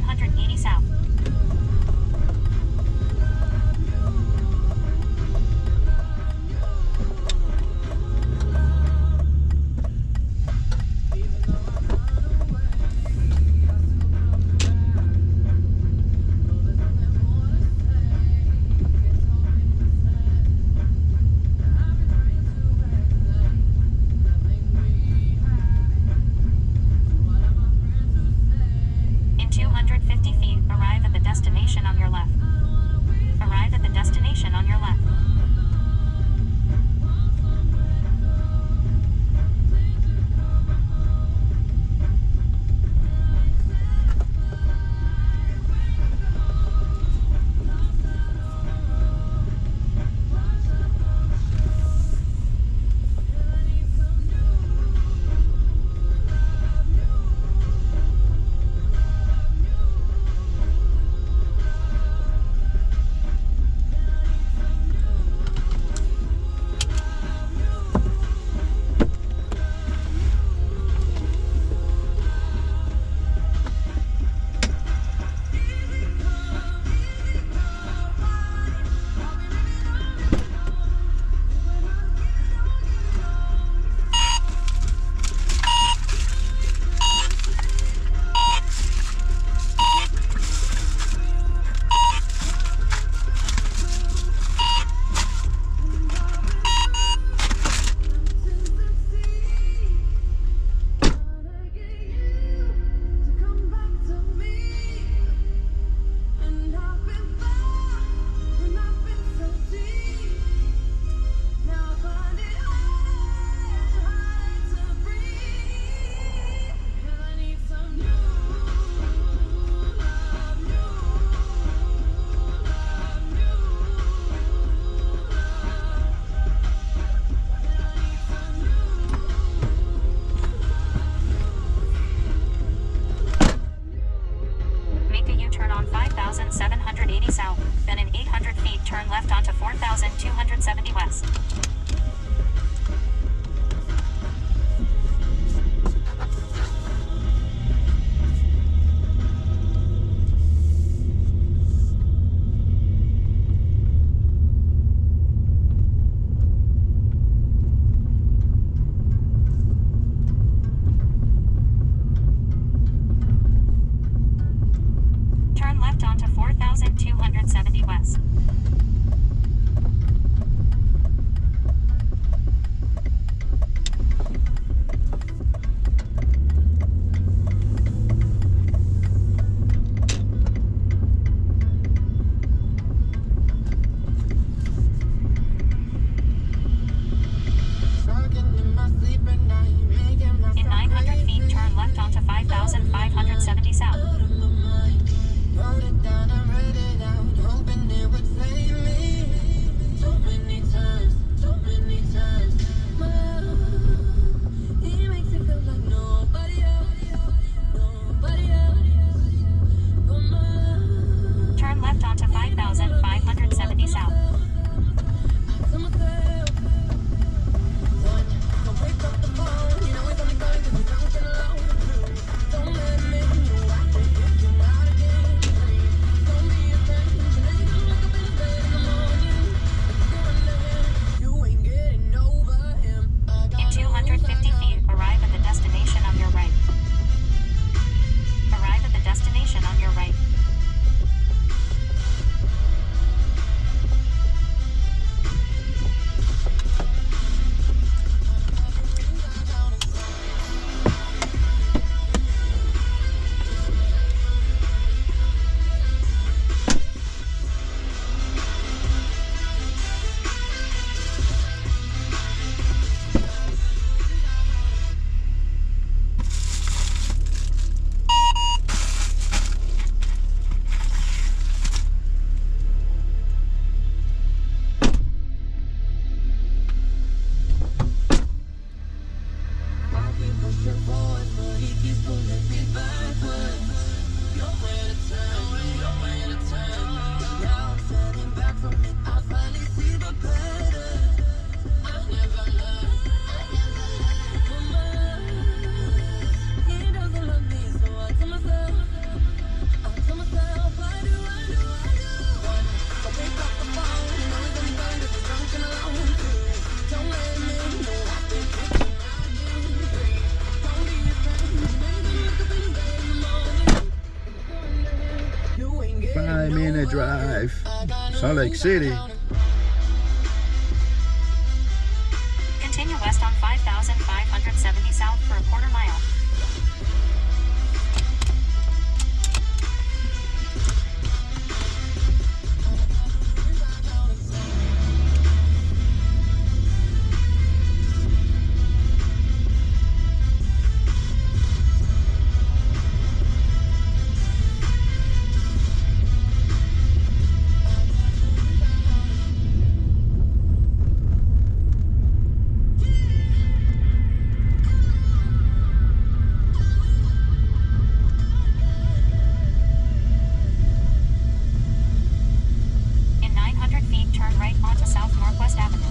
280 south. In 250 feet, arrive at the destination on your left. Arrive at the destination on your left. Turn on 5,780 south, then in 800 feet turn left onto 4,270 west. Turn left onto 4,270 west. In 900 feet turn left onto 5,570 south. Wrote it down and read it out, hoping it would save me. So many times, so many times. My love, he makes it feel like nobody else, nobody else. But my love, turn left onto 5,570 south. I tell myself, one, don't pick up the phone. You know it's only going 'cause you're drunk and alone. Two, don't let me know I can get you out again. Drive, Salt Lake City. Continue west on 5,570 south for a quarter mile. In 900 feet, turn right onto South Northwest Avenue.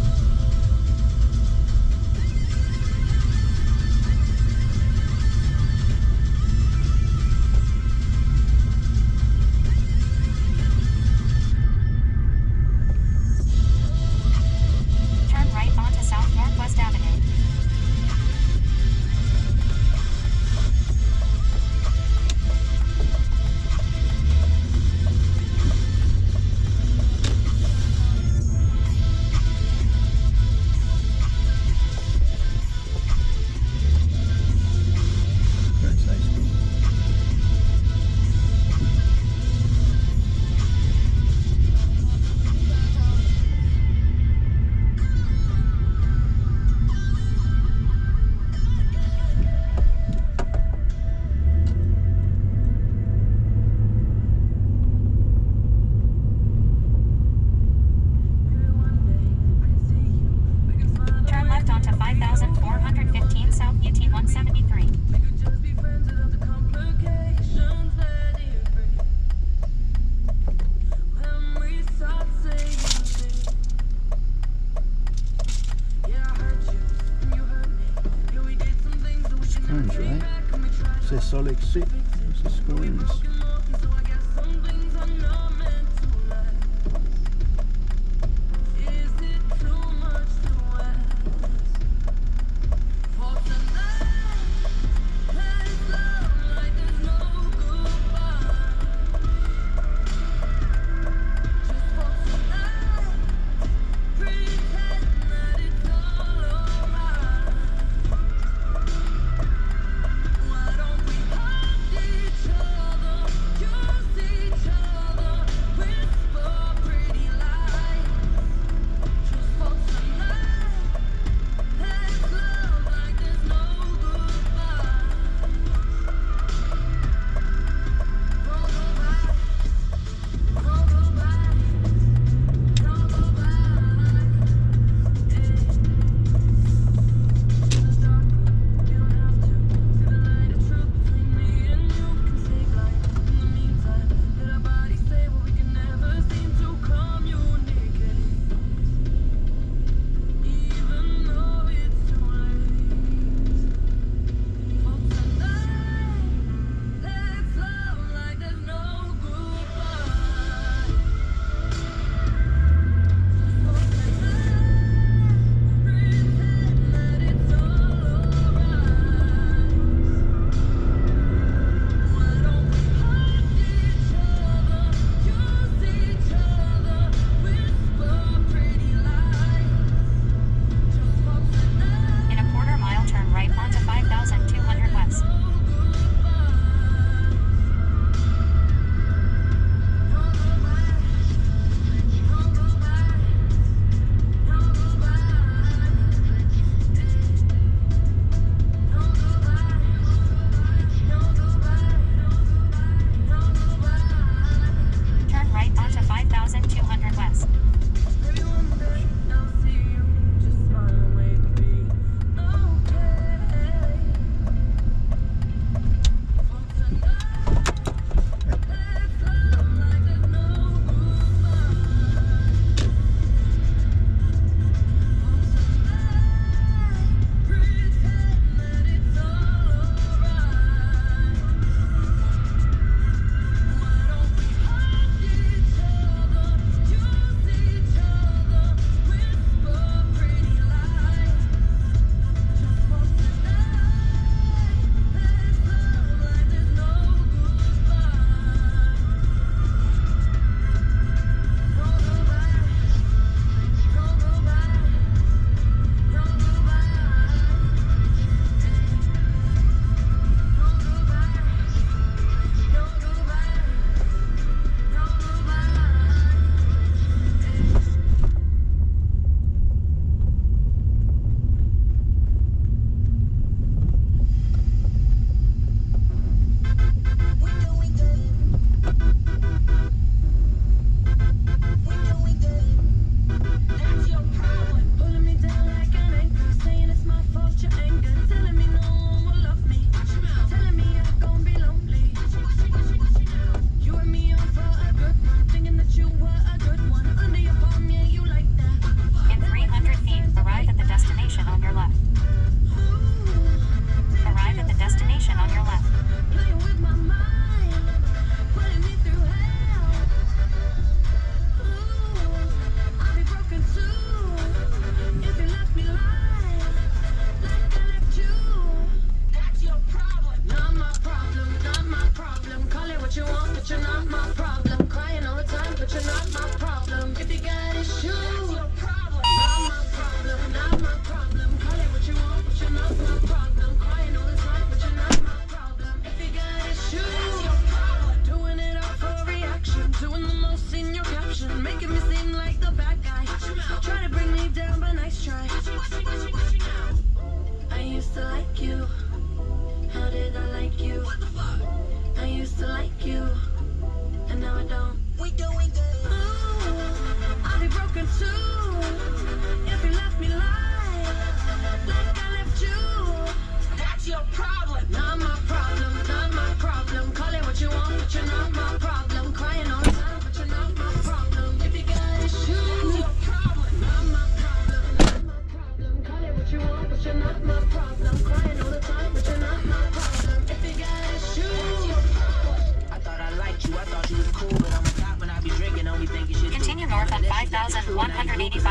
Turn right onto South Northwest Avenue. That's high school. Turn left onto 5,415 South UT 173. Cones, right? It says Salt Lake City. It's the Scones.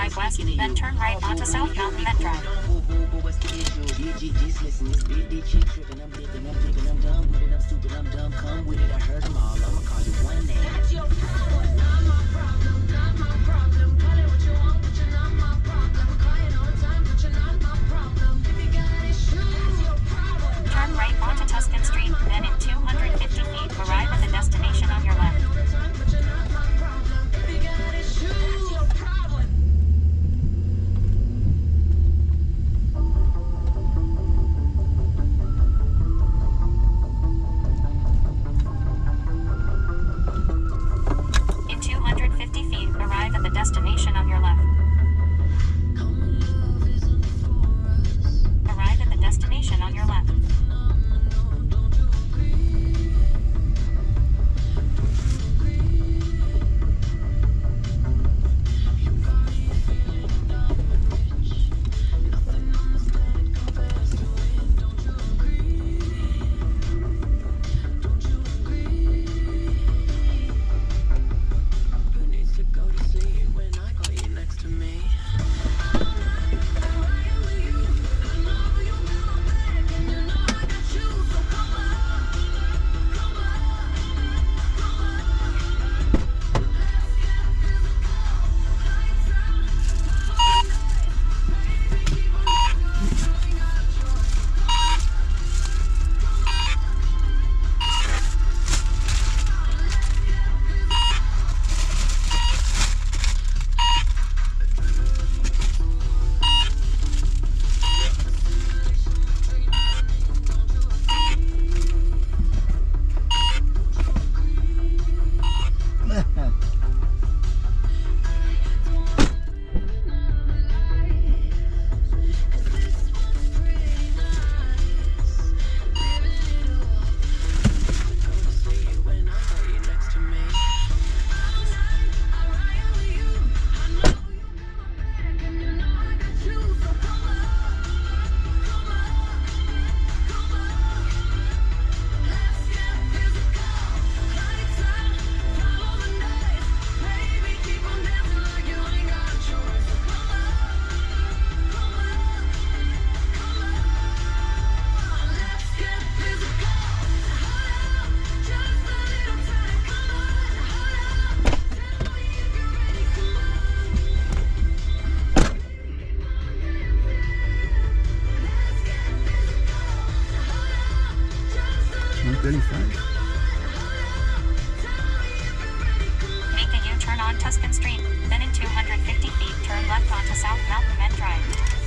drive west, then turn right onto South Mountain Men Drive. What's the issue? Just listen, this big chick tripping. I'm dipping, I'm done with it, I'm stupid, I'm dumb. Come with it, I heard them all. I'ma call you one name. That's your power, not my problem, not my problem. Call it what you want, but you're not my problem. We're crying all the time, but you're not my problem. If you got issues, that's your problem. Turn right onto Tuscan Street, then in 250 feet, arrive at the destination on your left. In 250 feet, arrive at the destination on your left. Arrive at the destination on your left. Make a U-turn on Tuscan Street, then in 250 feet turn left onto South Mountain Men Drive.